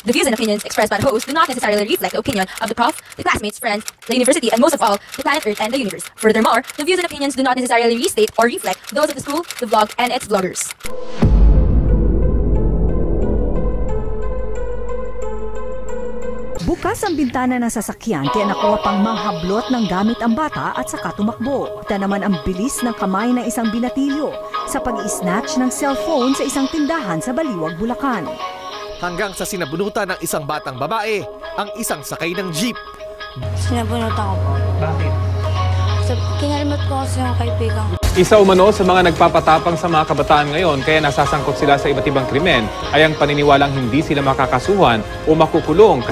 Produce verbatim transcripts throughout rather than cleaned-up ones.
The views and opinions expressed by the host do not necessarily reflect the opinion of the prof, the classmates, friends, the university, and most of all, the planet Earth and the universe. Furthermore, the views and opinions do not necessarily restate or reflect those of the school, the vlog, and its vloggers. Bukas ang bintana ng sasakyan kaya nakuha pang manghablot ng gamit ang bata at saka tumakbo. Ito naman ang bilis ng kamay ng isang binatilyo sa pag-i-snatch ng cellphone sa isang tindahan sa Baliwag, Bulacan. Hanggang sa sinabunutan ng isang batang babae ang isang sakay ng jeep. Sinabunutan ko po. Bakit? So, kinalimot ko kasi yung kaibigan ko. Isa umano sa mga nagpapatapang sa mga kabataan ngayon kaya nasasangkot sila sa iba't ibang krimen ay ang paniniwalang hindi sila makakasuhan o makukulong.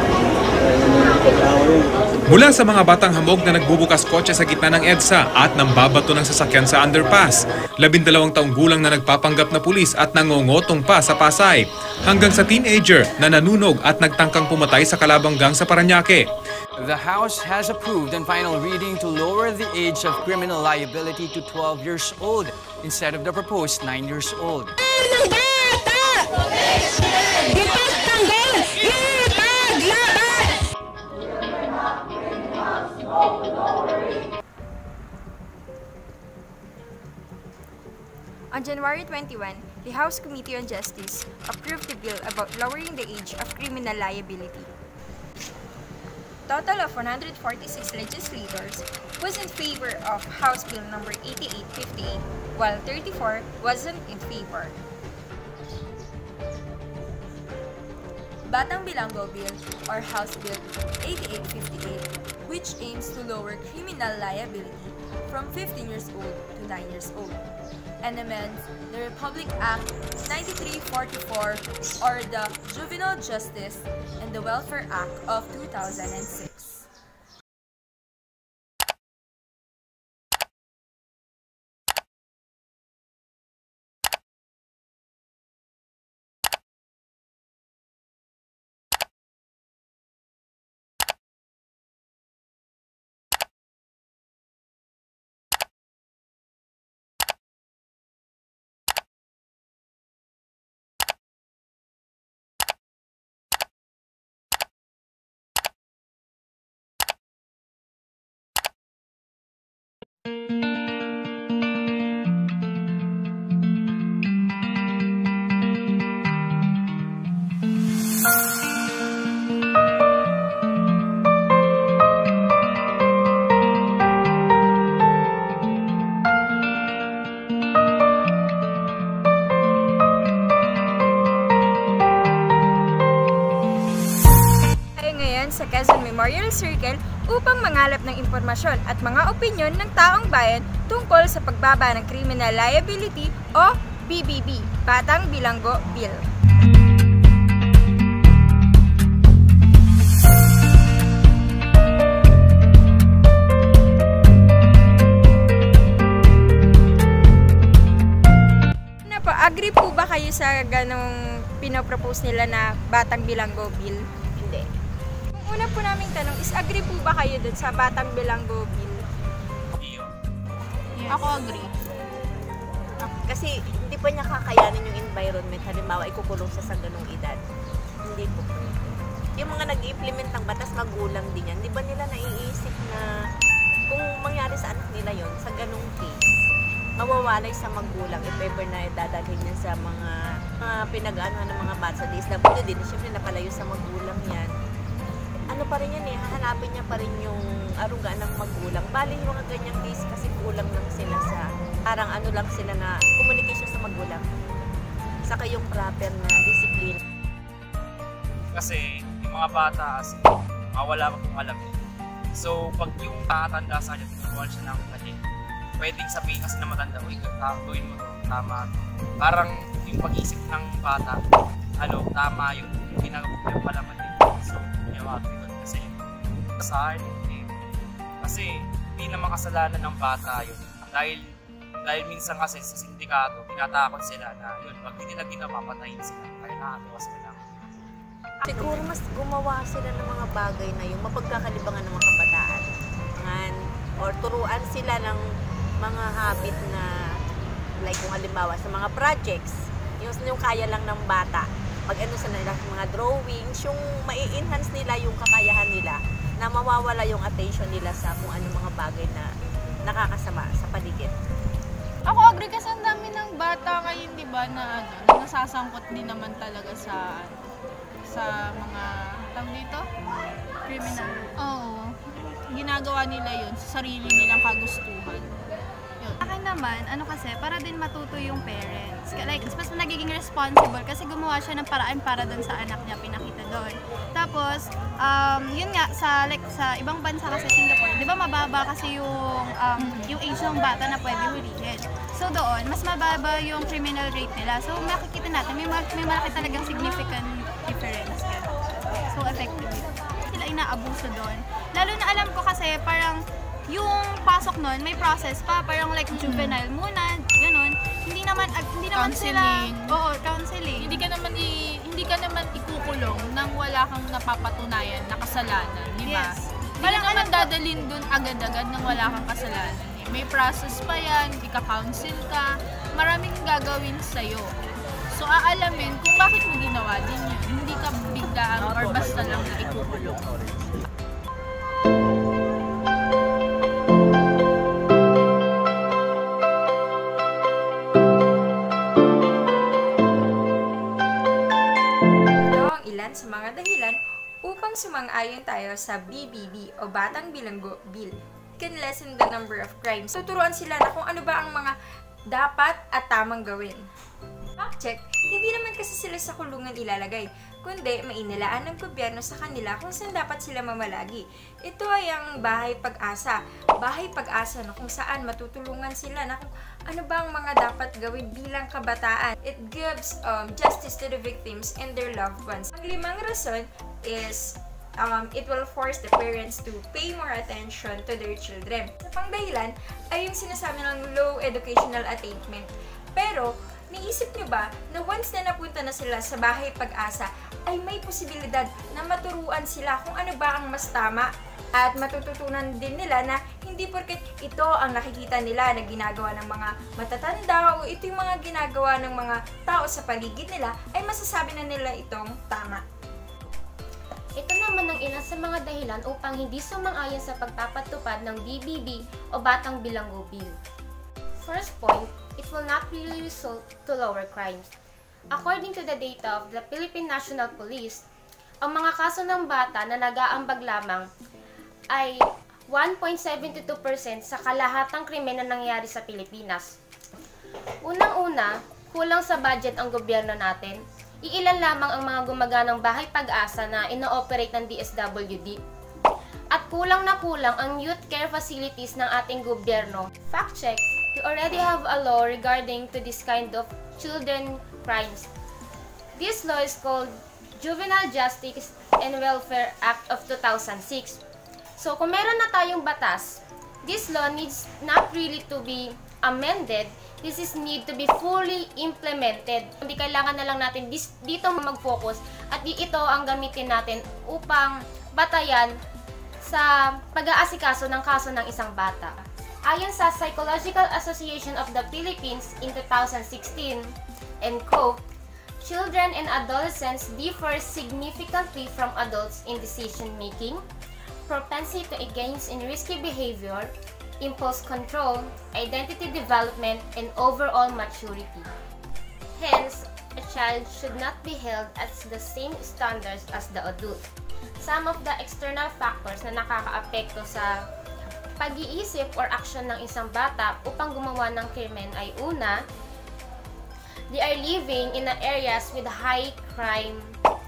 Mula sa mga batang hamog na nagbubukas kotse sa gitna ng EDSA at nambabato ng sasakyan sa underpass, labindalawang taong gulang na nagpapanggap na pulis at nangongotong pa sa Pasay, hanggang sa teenager na nanunog at nagtangkang pumatay sa kalabang gang sa Parañaque. The House has approved on final reading to lower the age of criminal liability to twelve years old instead of the proposed nine years old. On January twenty-first, the House Committee on Justice approved the bill about lowering the age of criminal liability. Total of one hundred forty-six legislators was in favor of House Bill number eighty-eight fifty-eight, while thirty-four wasn't in favor. Batang Bilanggo Bill, or House Bill eighty-eight fifty-eight, which aims to lower criminal liability from fifteen years old to nine years old, and amends the Republic Act ninety-three forty-four, or the Juvenile Justice and the Welfare Act of two thousand six. Sa Quezon Memorial Circle upang mangalap ng impormasyon at mga opinyon ng taong bayan tungkol sa pagbaba ng Criminal Liability o B B B, Batang Bilanggo Bill. Ano po, agree po ba kayo sa ganong pinopropose nila na Batang Bilanggo Bill? Hindi. Una po naming tanong is, agree po ba kayo dun sa Batang Bilanggo Bill? Yes. Ako agree. Kasi hindi pa niya kakayanin yung environment. Halimbawa, ikukulong siya sa ganung edad. Hindi po. Yung mga nag-implement ng batas, magulang din yan. Di ba nila naiisip na kung mangyari sa anak nila yon sa ganung case, mawawalay sa magulang if ever na dadalhin niya sa mga, mga pinag-aanohan ng mga bata sa D S W D. Siyempre, napalayo sa magulang yan. Ano pa rin yan eh, hahanapin niya pa rin yung aruga ng magulang. Bali yung mga ganyang case kasi kulang lang sila sa, parang ano lang sila na communication sa magulang. Saka yung proper na discipline. Kasi yung mga bata kasi, mga wala akong alam. So pag yung tatanda sa kanya, tinutuan siya ng mali. Pwedeng sabihin kasi na matanda, uy, gawin mo to, tama. Parang yung pag-isip ng bata, ano, tama yung ginagawa yung pala mali. So, yawa, kasi sa akin, hindi. Kasi hindi naman kasalanan ng bata yun. Dahil dahil minsan kasi sa sindikato, tinatakot sila na yun, pag hindi nila ginawa, patayin sila. Kaya nakatawas sila lang. Siguro mas gumawa sila ng mga bagay na yung mapagkakalibangan ng mga kabataan. Or turuan sila ng mga habit na, like kung halimbawa sa mga projects, yung, yung kaya lang ng bata. mag-ano sa nila, mga drawings, yung mai-enhance nila yung kakayahan nila na mawawala yung attention nila sa kung ano mga bagay na nakakasama sa paligid. Ako agree kasi ang dami ng bata ngayon, di ba, na ano, nasasangkot din naman talaga sa sa mga tawag dito? Criminal. Oo. Ginagawa nila yun sa sarili nilang kagustuhan. Yun. Akin naman, ano kasi, para din matuto yung parents. Like, mas nagiging responsible kasi gumawa siya ng paraan para doon sa anak niya, pinakita doon. Tapos, um, yun nga, sa, like, sa ibang bansa kasi Singapore, di ba mababa kasi yung, um, yung age ng bata na pwede hulihin. So doon, mas mababa yung criminal rate nila. So makikita natin, may, may malaki talagang significant difference. So effective. Sila inaabuso doon. Lalo na alam ko kasi parang yung pasok nun, may process pa, parang like juvenile muna, ganun. Hindi naman uh, hindi naman counseling. Sila, oo, counseling. Hindi ka naman i, hindi ka naman ikukulong nang wala kang napapatunayan na kasalanan, di ba? Yes. Hindi ka naman dadalhin dun agad-agad nang wala kang kasalanan. May process pa yan, ika-counsel ka, maraming gagawin sa'yo. So, aalamin kung bakit mo ginawa din yun. Hindi ka biglaan or basta lang na ikukulong. Ito ang ilan sa mga dahilan upang sumang-ayon tayo sa B B B o Batang Bilanggo Bill. Can lessen the number of crimes. Tuturuan sila na kung ano ba ang mga dapat at tamang gawin. Fact check, hindi naman kasi sila sa kulungan ilalagay, kundi mainilaan ng gobyerno sa kanila kung saan dapat sila mamalagi. Ito ay ang Bahay Pag-asa. Bahay Pag-asa na kung saan matutulungan sila na kung ano ba ang mga dapat gawin bilang kabataan. It gives um, justice to the victims and their loved ones. Ang limang rason is Um, it will force the parents to pay more attention to their children. Sa pangdahilan ay yung sinasabi ng low educational attainment. Pero, naisip nyo ba na once na napunta na sila sa Bahay Pag-asa, ay may posibilidad na maturuan sila kung ano ba ang mas tama at matututunan din nila na hindi porket ito ang nakikita nila na ginagawa ng mga matatanda o ito yung mga ginagawa ng mga tao sa paligid nila, ay masasabi na nila itong tama. Ito naman ang ilan sa mga dahilan upang hindi sumang-ayon sa pagpapatupad ng B B B o Batang Bilanggo Bill. First point, it will not really result to lower crimes. According to the data of the Philippine National Police, ang mga kaso ng bata na nag-aambag lamang ay one point seven two percent sa kalahatang krimen na nangyayari sa Pilipinas. Unang-una, kulang sa budget ang gobyerno natin. Iilan lamang ang mga gumaganang Bahay Pag-asa na ino-operate ng D S W D. At kulang na kulang ang youth care facilities ng ating gobyerno. Fact check, we already have a law regarding to this kind of children crimes. This law is called Juvenile Justice and Welfare Act of two thousand six. So kung meron na tayong batas, this law needs not really to be amended. This is need to be fully implemented. Hindi kailangan na lang natin dito mag-focus at ito ang gamitin natin upang batayan sa pag-aasikaso ng kaso ng isang bata. Ayon sa Psychological Association of the Philippines in two thousand sixteen, and quote, children and adolescents differ significantly from adults in decision-making, propensity to engage in risky behavior, impulse control, identity development, and overall maturity. Hence, a child should not be held at the same standards as the adult. Some of the external factors na nakakaapekto sa pag-iisip or action ng isang bata upang gumawa ng krimen ay una, they are living in the areas with high crime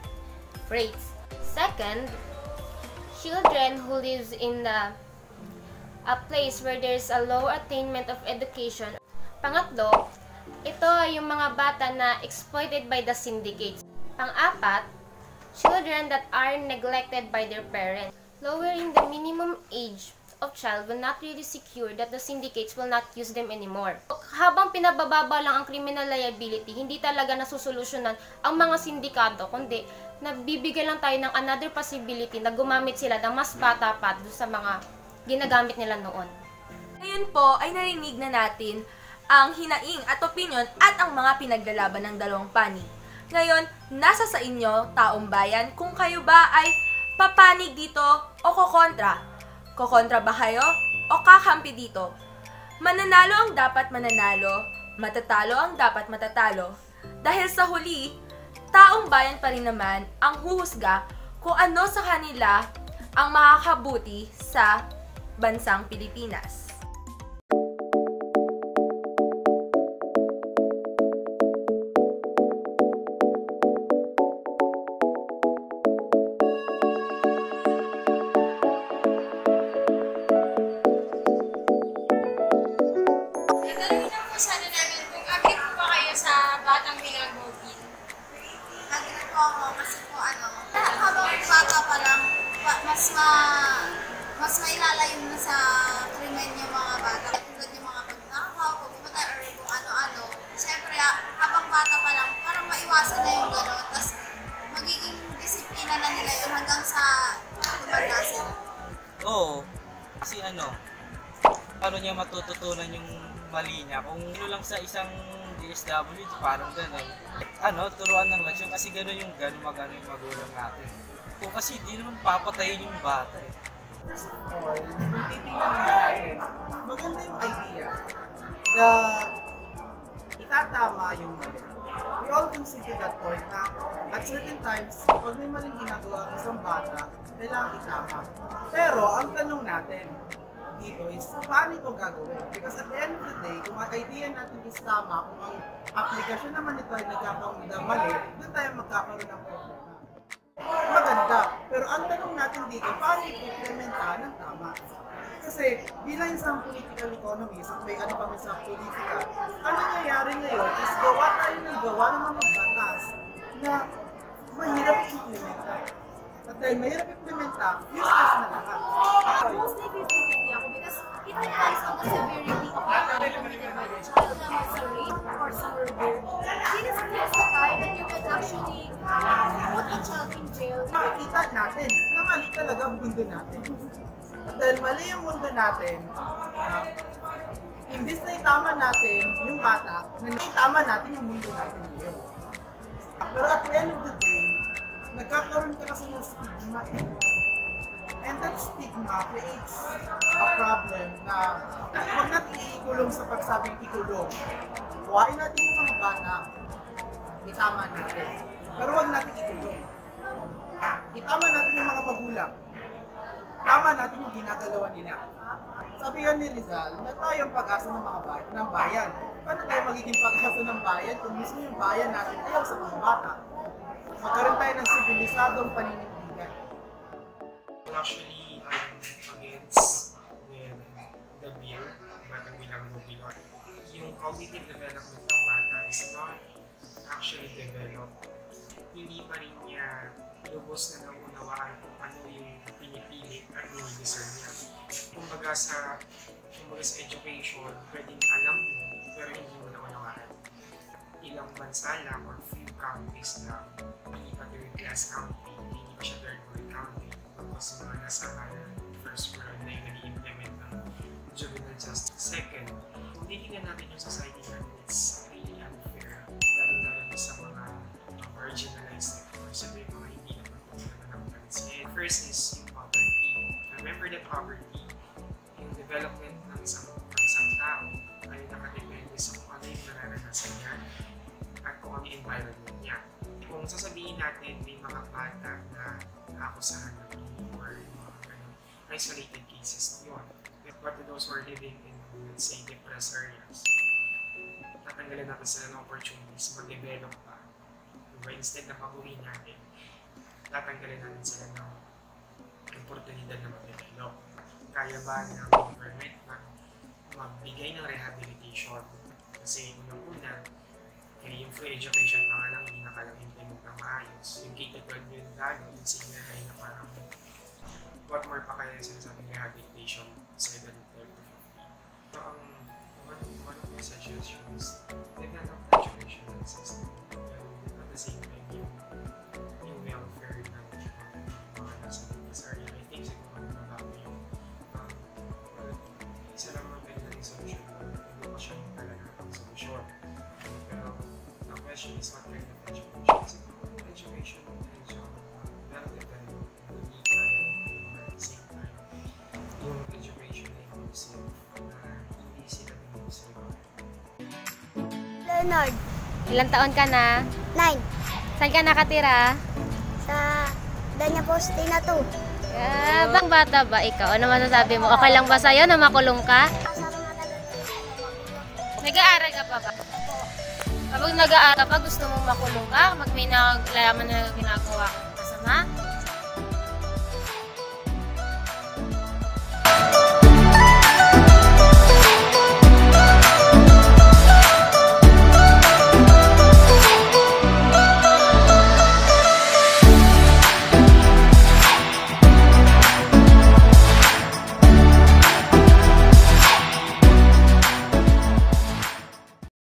rates. Second, children who lives in the a place where there is a low attainment of education. Pangatlo, ito ay yung mga bata na exploited by the syndicates. Pang-apat, children that are neglected by their parents. Lowering the minimum age of child will not really secure that the syndicates will not use them anymore. Habang pinabababa lang ang criminal liability, hindi talaga nasusolusyonan ang mga sindikato, kundi nabibigyan lang tayo ng another possibility na gumamit sila ng mas bata pa doon sa mga ginagamit nila noon. Ngayon po ay narinig na natin ang hinaing at opinyon at ang mga pinaglalaban ng dalawang panig. Ngayon, nasa sa inyo, taong bayan, kung kayo ba ay papanig dito o kokontra. Kokontra ba kayo o kakampi dito? Mananalo ang dapat mananalo, matatalo ang dapat matatalo. Dahil sa huli, taong bayan pa rin naman ang huhusga kung ano sa kanila ang makakabuti sa bansang Pilipinas. mas ma mas mailalayo na sa krimen yung mga bata. Tulad yung mga pagnakaw, pagpumatay, or kung ano-ano. Siyempre, habang bata pa lang, parang maiwasan na yung gano'n. Tapos, magiging disiplina na nila yun hanggang sa tumanda sila. Oo. Kasi ano, paano niya matututunan yung mali niya? Kung ano lang sa isang D S W, parang gano'n. Ano, turuan ng leksyon kasi gano'n yung gano'n magano yung magulang natin. O kasi di naman papatayin yung bata eh. First of all, kung titignan natin, maganda yung idea na itatama yung mali. We all concede to that point na at certain times, pag may maling ginagawa ang isang bata, kailangan itama. Pero ang tanong natin dito is, paano ito gagawin? Because at the end of the day, kung ang idea natin is tama, kung ang aplikasyon naman ito ay nagkakaroon ng mali, doon tayo magkakaroon ng problema. Maganda. Pero ang tanong natin dito, paano i-implementa ng tama? Kasi bilang isang political economist, at may ano kami sa politika, ang nangyayari ngayon is gawa tayo ng gawa ng mga batas na mahirap i-implementa. At dahil mahirap i-implementa, useless na lahat. Mostly fifty-fifty ako because it depends on the severity of the committed by the child naman sa rape or sa murder. It is just the time that you can actually put a child in jail. Makikita natin na mali talaga ang mundo natin. At dahil mali yung mundo natin, uh, imbis na itama natin yung bata, na itama natin yung mundo natin ngayon. Pero at the end of the day, nagkakaroon ka kasi ng stigma eh. And that stigma creates a problem na huwag natin iikulong sa pagsabing ikulong. Huwain natin yung mga bata, itama natin. Pero huwag natin ikulong. Itama natin yung mga magulang. Tama natin yung ginagalawa nila. Sabi yan ni Rizal, na tayo ang pag-asa ng mga bayan, ng bayan. Paano tayo magiging pag-asa ng bayan kung mismo yung bayan natin ayaw sa mga bata? Magkaroon tayo ng sibilisadong paninindigan. Actually, I'm against with the bill, Batang Bilang Mobilon. Yung cognitive development ng bata is not actually developed. Hindi pa rin niya lubos na naunawaan kung ano yung pinipilit at nini-discern niya. Kumbaga sa, kumbaga sa education, pwedeng alam mo, pero hindi mo naunawaan. Ilang bansa lang or few countries lang, hindi pa third class country, hindi pa siya third world country. Tapos mga nasa first world na yung nag-i-implement ng juvenile justice. Second, kung titignan natin yung society natin, it's really unfair. Lalo-lalo sa mga marginalized sectors, so yung mga hindi naman kung ng pansin. First is yung poverty. Remember that poverty, yung development ng isang, ng isang tao ay nakadepende sa kung ano yung nararanasan niya at kung ano yung environment niya. Kung sasabihin natin may mga bata na naakusahan ng or mga ganun, isolated cases yun. But to those who are living in, let's say, depressed areas, tatanggalin natin sila ng opportunities mag-develop pa. Diba? Instead na pag-uwi natin, tatanggalin natin sila ng oportunidad na mag-develop. Kaya ba ng government na magbigay ng rehabilitation? Kasi unang-una, kaya yung free education pa nga lang, hindi nakalang implement na maayos. Yung K twelve yun lalo, yung senior high na parang what more pa kaya yung sinasabing rehabilitation sa edad ng twelve to fifteen. So, ang one, one of my suggestions, develop the educational system. And at the same time, yung, yung welfare ng mga nasa this area. I think siguro mabago yung um, isa lang mga pwede natin solution. Hindi pa siya yung talaga ang solution. Pero the question is what kind of education Leonard. Ilang taon ka na? Nine. Saan ka nakatira? Sa Danya Postina two. Ah, bang bata ba ikaw? Ano masasabi mo? Okay lang ba sa'yo na makulong ka? Nag-aaral ka pa ba? Kapag nag-aaral ka pa, gusto mong makulong ka? Pag may naglayaman na ginagawa ka masama?